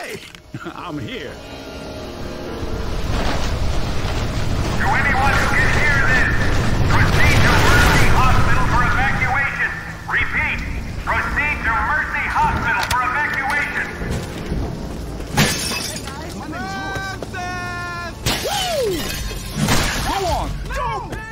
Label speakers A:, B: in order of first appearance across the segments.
A: Hey, I'm here.
B: To anyone who can hear this, proceed to Mercy Hospital for evacuation. Repeat, proceed to Mercy Hospital for evacuation.
A: Go on. Go!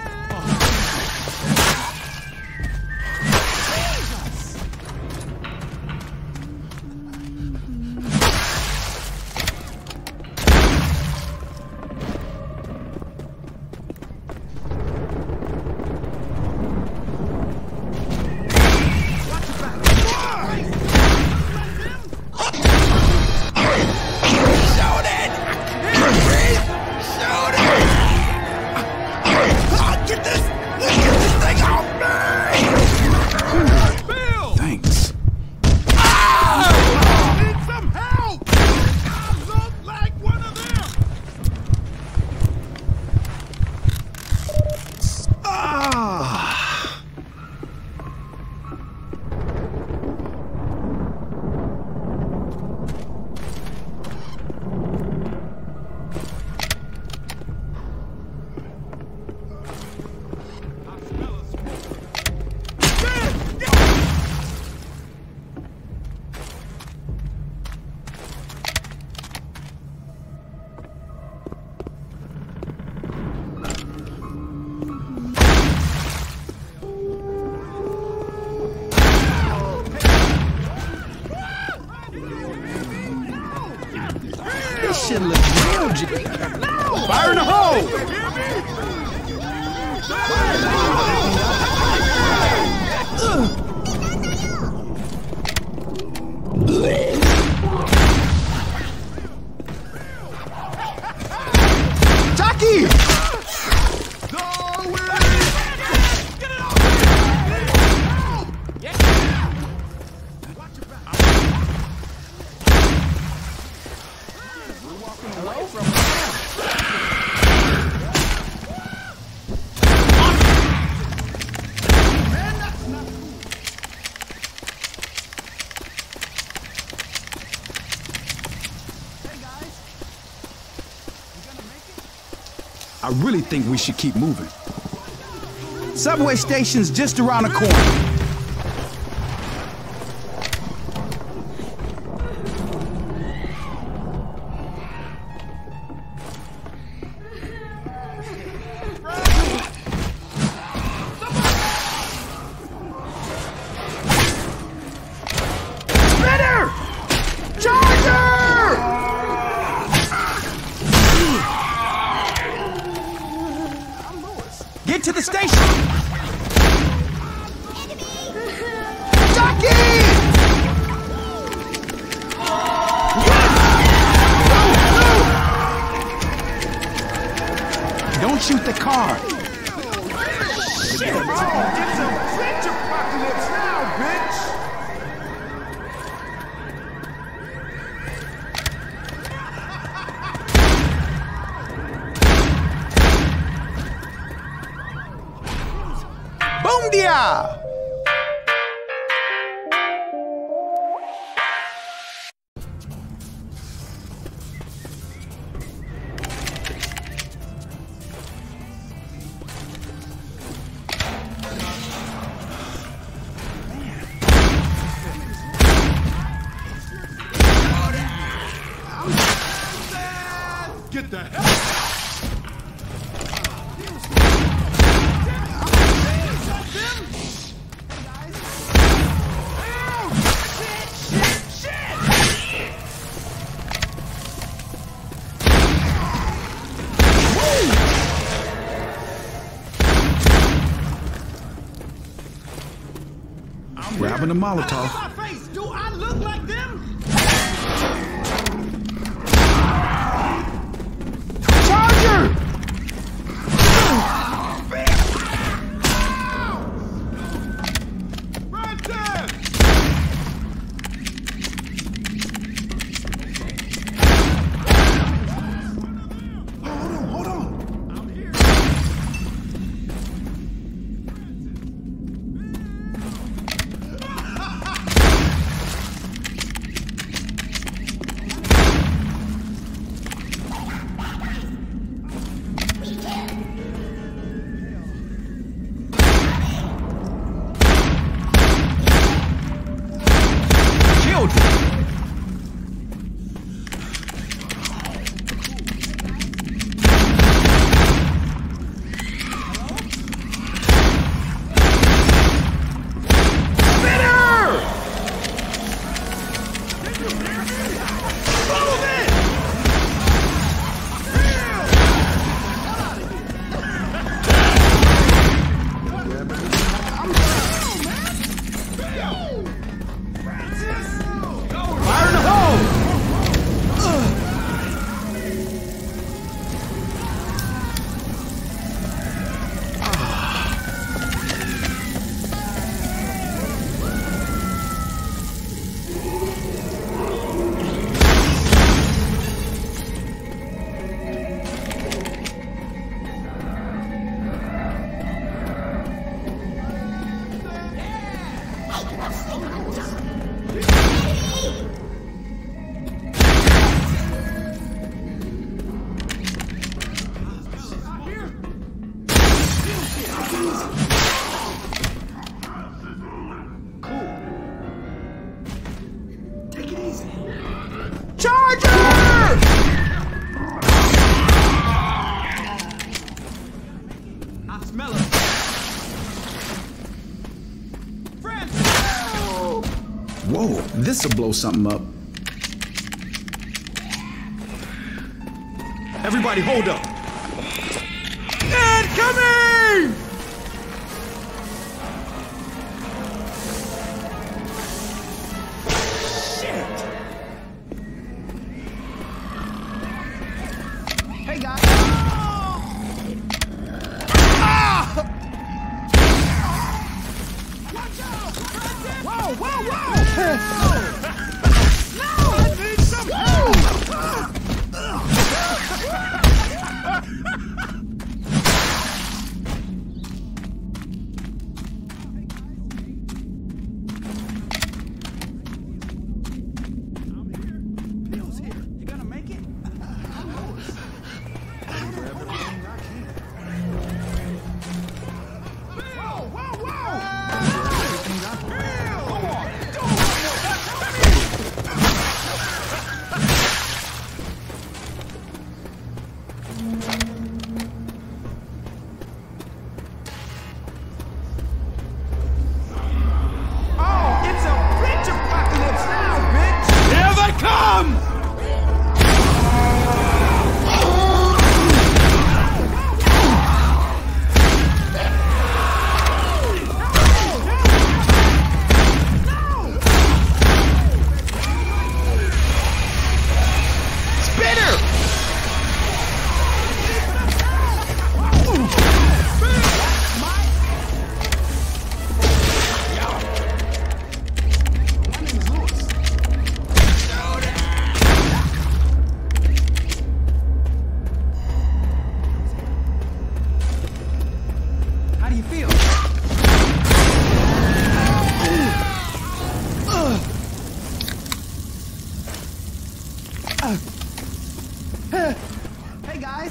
A: This shit looks real jiggy. Fire in the hole! Jockey! I really think we should keep moving. Subway station's just around the corner. Get to the station! Jockey! Don't shoot the car. Shit. Get your apocalypse now, bitch! Boom dia! Get the hell! I'm grabbing a Molotov.
C: Do I look like them?
A: Charger!
C: Right there! Hold on. I'm here.
D: This'll blow something up.
A: Everybody hold up. Incoming! Shit!
C: Hey guys. Whoa, whoa, whoa! No, I need some help! Bill's here. You gonna make it? Whoa, whoa, whoa! Bill! Come on! Do it one more time! Oh, it's a bitch apocalypse now, bitch!
A: Here they come!
D: Spinner!
C: How do you feel? Hey guys.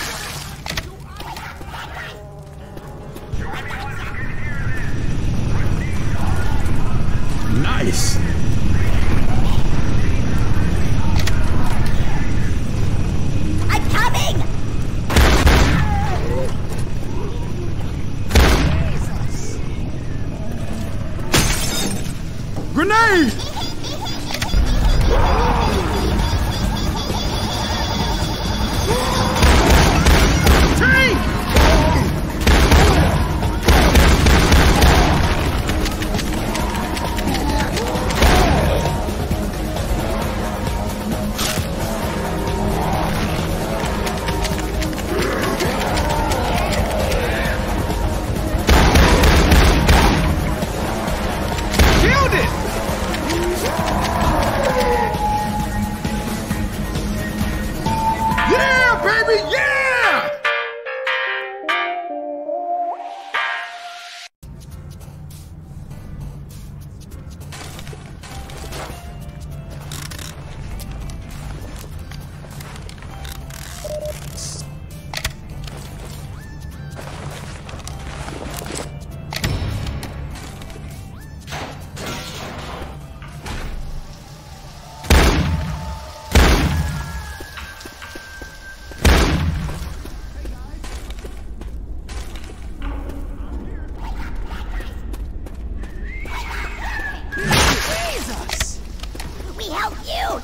D: Nice.
E: I'm coming!
A: Grenade! Killed it! Yeah, baby, yeah!
E: We help you!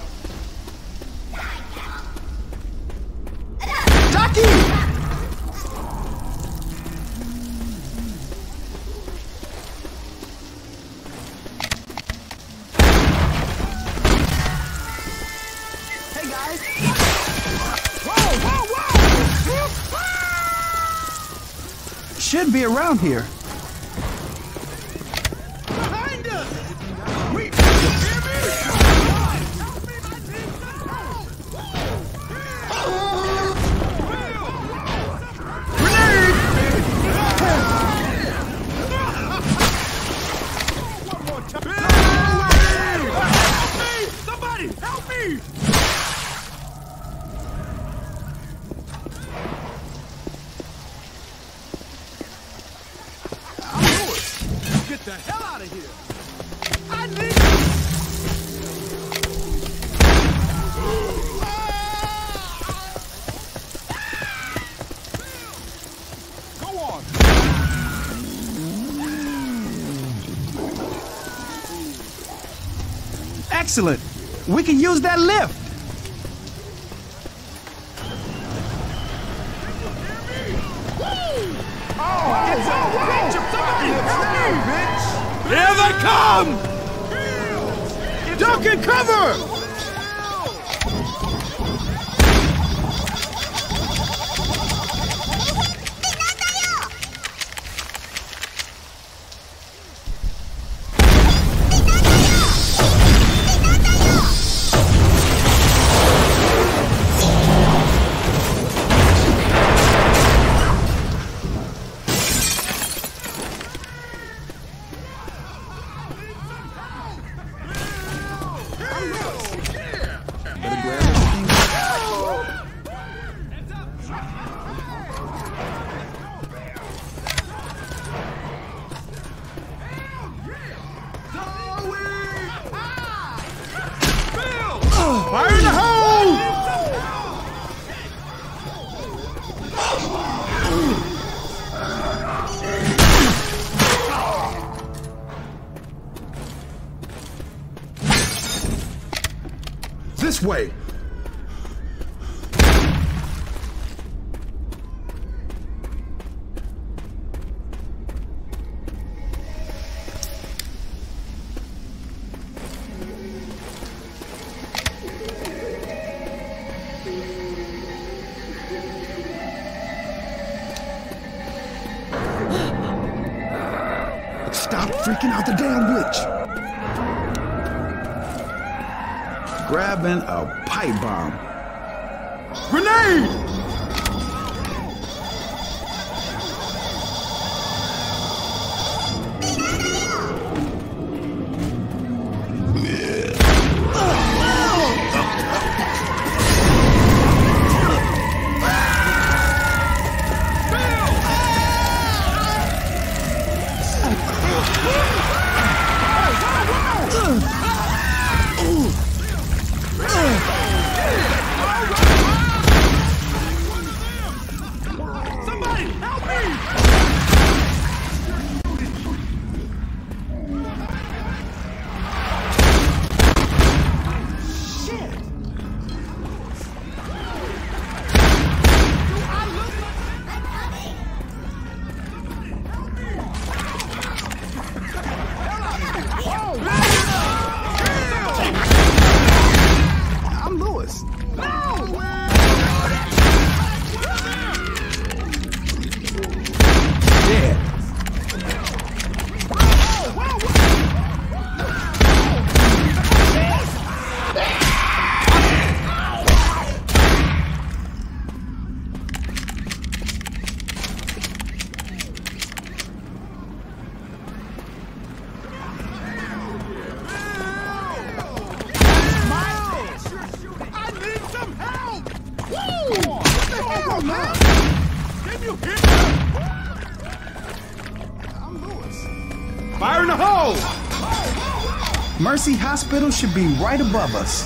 C: Hey guys. Whoa, whoa, whoa!
D: Should be around here.
C: Behind us! We one more time. Help me! Somebody, help me!
D: Excellent. We can use that lift.
A: It's a venture apocalypse now, bitch!
C: Here they come! Duck and cover! Fire in the hole!
A: This way! Stop freaking out the damn witch!
D: Grabbing a pipe bomb.
C: Grenade!
A: I'm Lewis.
C: Fire in the hole!
D: Mercy Hospital should be right above us.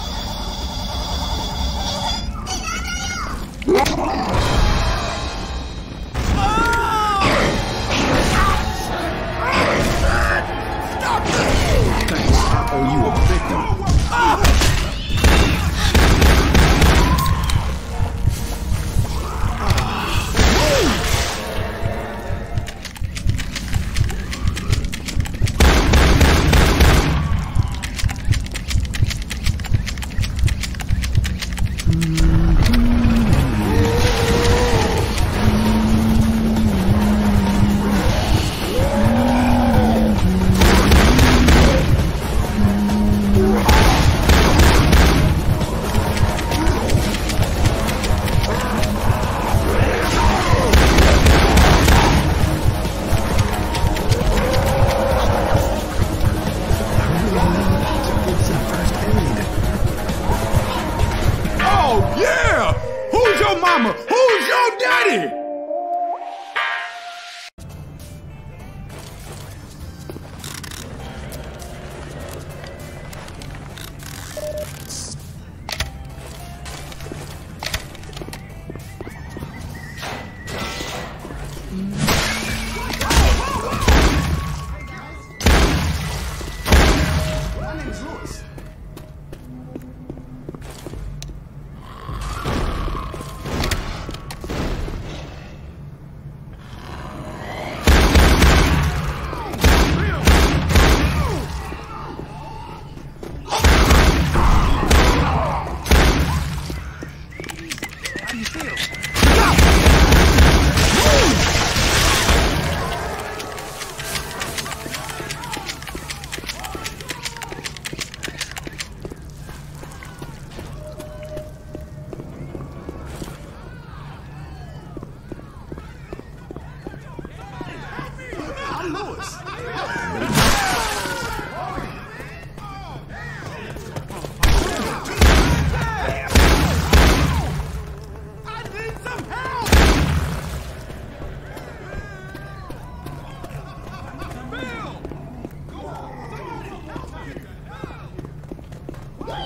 D: Thanks. I owe you a victim.
C: Mama, who's your daddy?
A: My name's Lewis.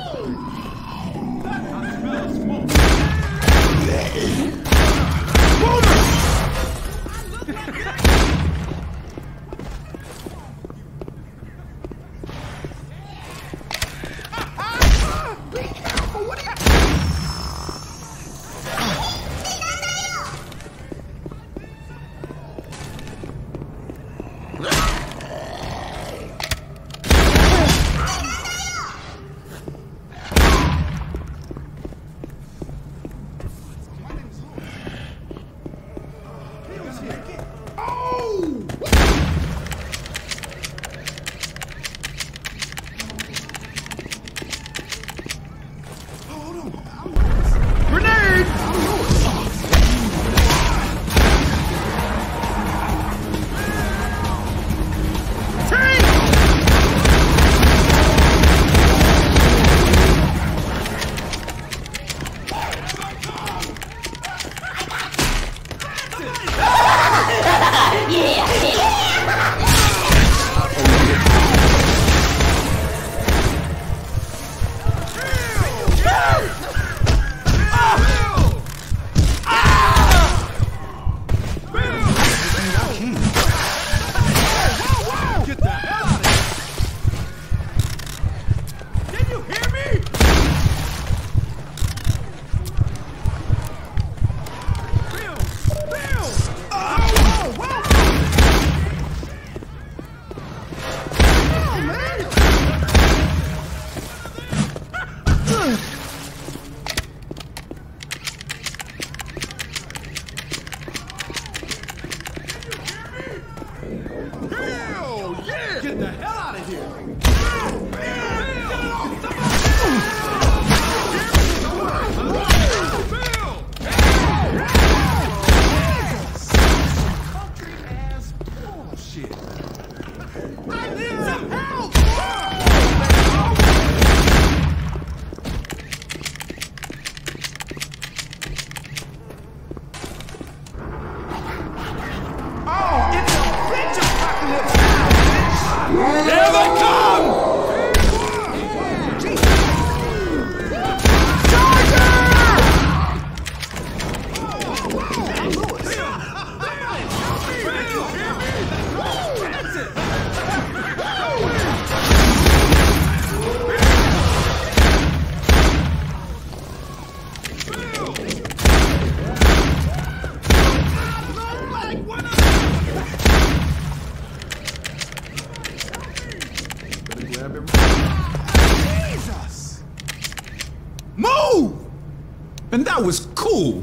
D: Jesus! Move! And that was cool.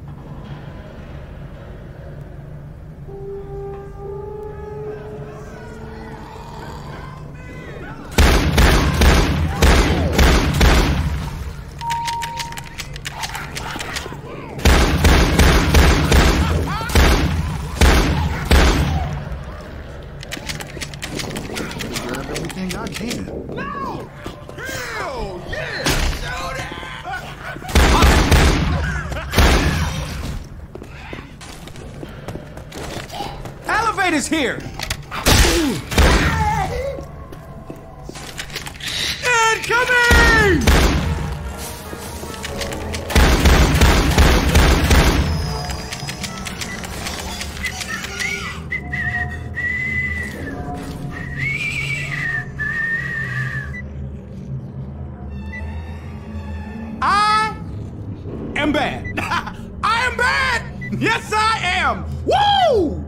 D: Everything I can.
C: No! Hell yeah! Shoot it!
D: Elevator's here! Incoming! I'm bad. I am bad! Yes, I am! Woo!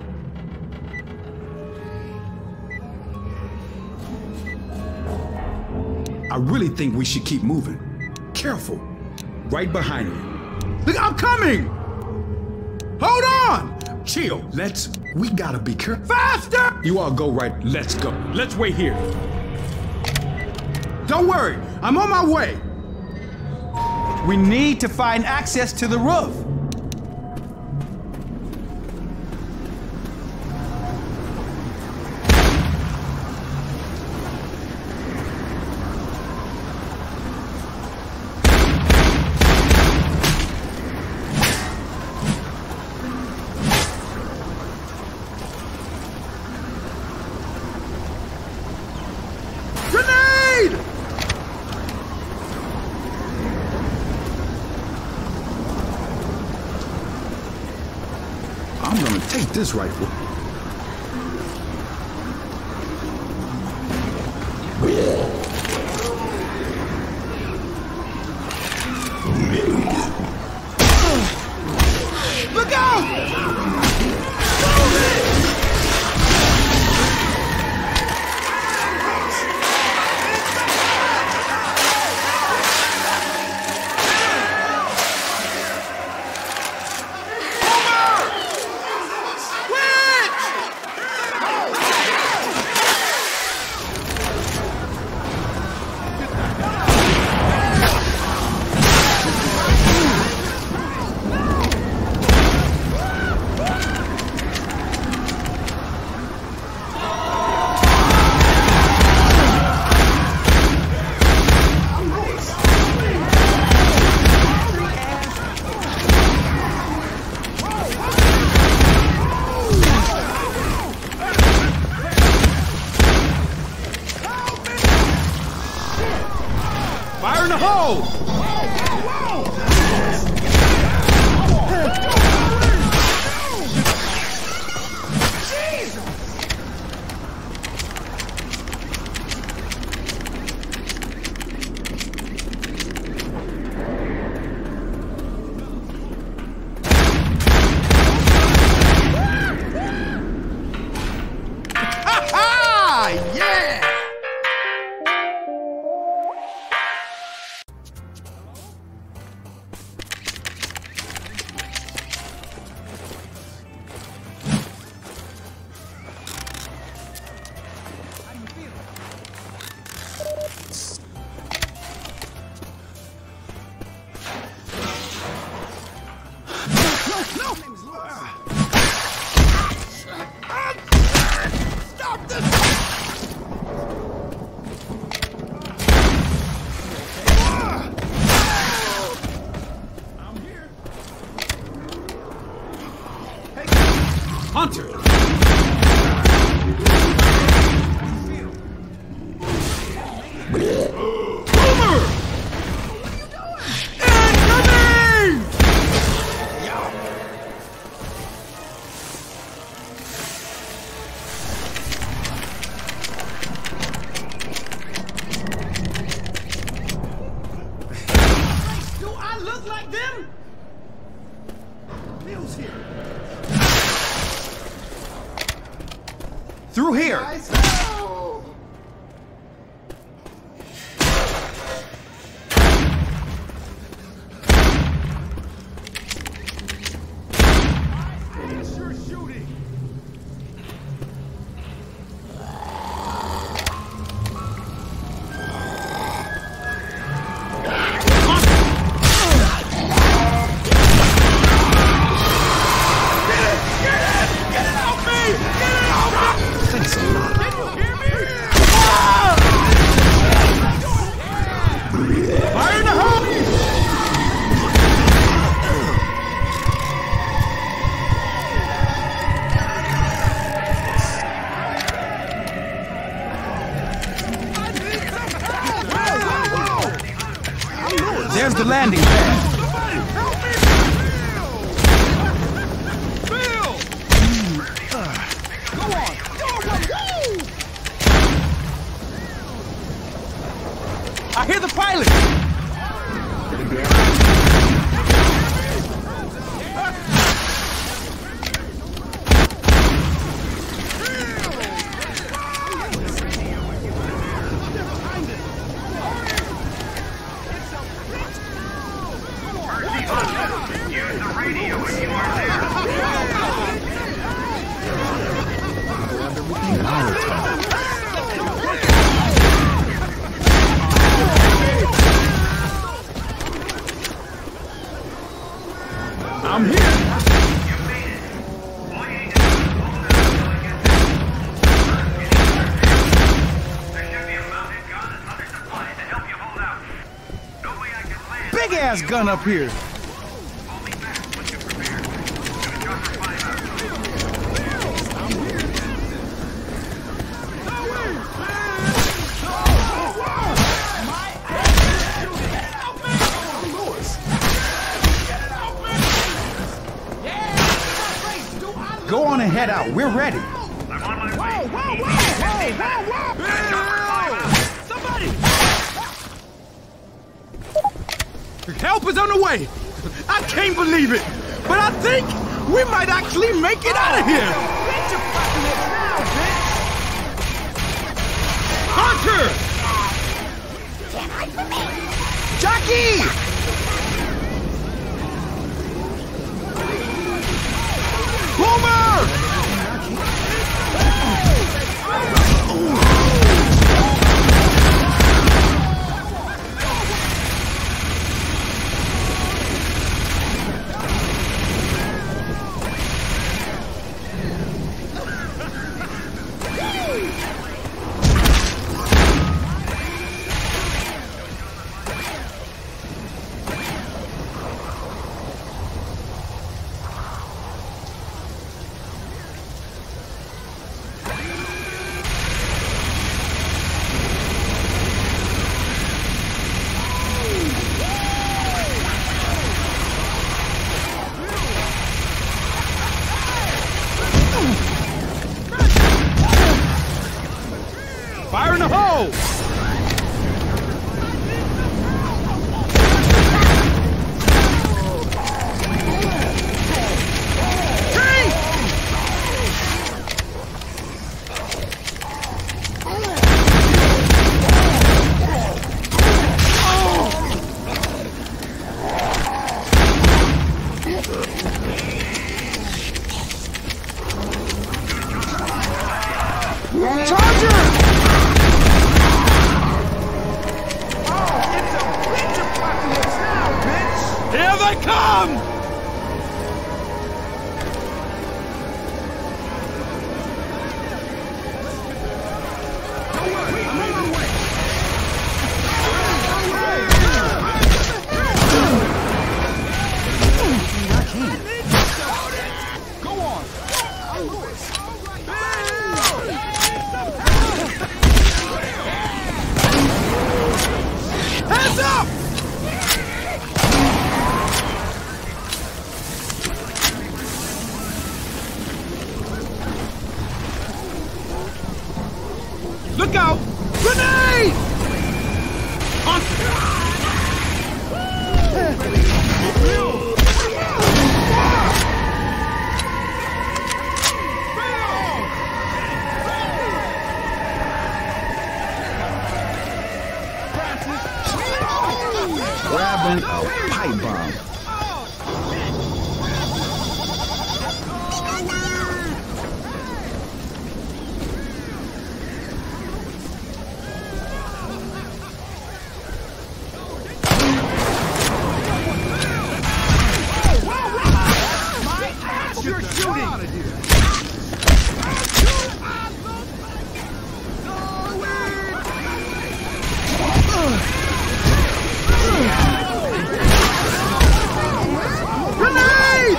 D: I really think we should keep moving. Careful. Right behind me. Look, I'm coming! Hold on! Chill. We gotta be careful. Faster! You all go right. Let's go. Let's wait here. Don't worry. I'm on my way. We need to find access to the roof. Grenade! Take this rifle.
C: Look out!
D: Fire in the hole!
C: Yeah! Stop this! I'm here.
D: Hunter! Boomer! Incoming!
C: Do I look like them? Bill's here.
D: Through here!
C: You're shooting.
D: Thanks a lot. Fire in the hole! There's the landing pad. I hear the pilot!
B: Use the radio when you are there.
D: I'm here!
B: You made it. All you need to do is hold out until I get there. There should be a mounted gun and other supplies to help you hold out. No way I can land.
C: Big ass gun up here.
B: Call me back once you're prepared. Gonna drop for 5 hours.
C: Go on
D: head out. We're ready.
B: I'm on my way.
A: Whoa!
C: Somebody!
D: Help is on the way. I can't believe it, but I think we might actually make it out of here.
A: Get your apocalypse now, bitch!
D: Hunter!
E: Can't hide from me!
D: Jackie! Boomer! Fire in the hole! Charger!
A: It's a bitch apocalypse now, bitch!
D: Here they come!
A: I'm on my way! Go on!
D: Hands up! Look out! Grenade! Grabbing a pipe bomb.
A: You're shooting!
D: Grenade!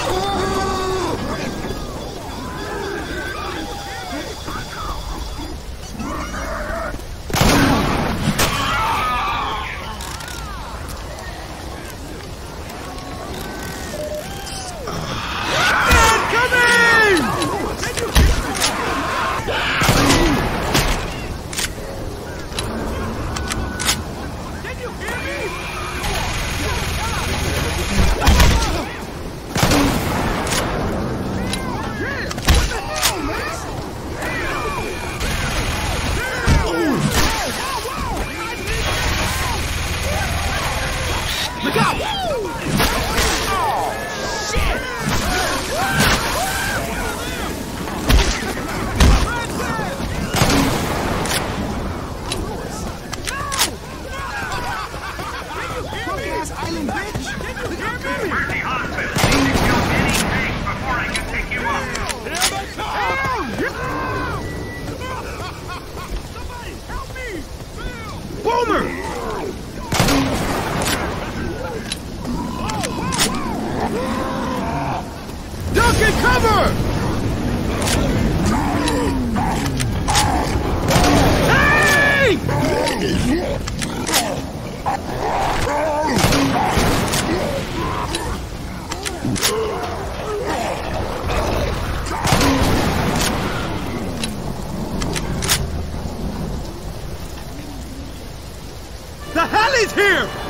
D: Look out!
A: Punk-ass island bitch!
B: Mercy Hospital. Need to kill any tanks before I can pick you up.
A: Somebody help me!
D: Boomer! Duck and cover! Hey! the hell is here?